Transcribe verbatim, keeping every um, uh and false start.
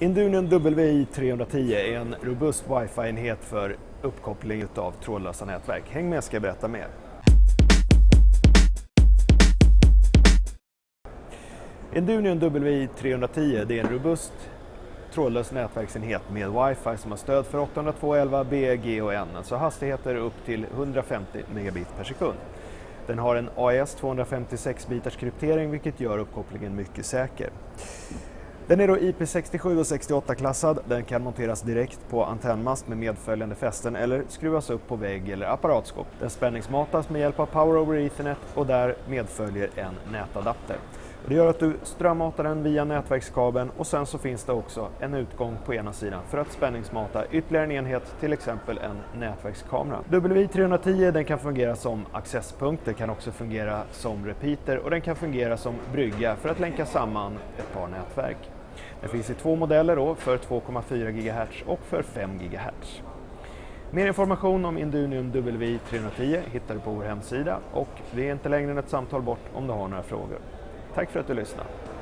Indunion W I tre tio är en robust wifi-enhet för uppkoppling av trådlösa nätverk. Häng med, ska jag berätta mer. Indunion W I tre tio det är en robust trådlös nätverksenhet med wifi som har stöd för åttahundratvå punkt elva B, G och N, alltså hastigheter upp till hundrafemtio megabit per sekund. Den har en A E S tvåhundrafemtiosex bitars kryptering, vilket gör uppkopplingen mycket säker. Den är då I P sextiosju och sextioåtta-klassad. Den kan monteras direkt på antennmast med medföljande fästen eller skruvas upp på vägg eller apparatskåp. Den spänningsmatas med hjälp av Power over Ethernet och där medföljer en nätadapter. Det gör att du strömmatar den via nätverkskabeln och sen så finns det också en utgång på ena sidan för att spänningsmata ytterligare en enhet, till exempel en nätverkskamera. W I tre tio den kan fungera som accesspunkt, det kan också fungera som repeater och den kan fungera som brygga för att länka samman ett par nätverk. Den finns i två modeller då, för två komma fyra gigahertz och för fem gigahertz. Mer information om Indunion W I tre tio hittar du på vår hemsida och vi är inte längre än ett samtal bort om du har några frågor. Tack för att du lyssnade.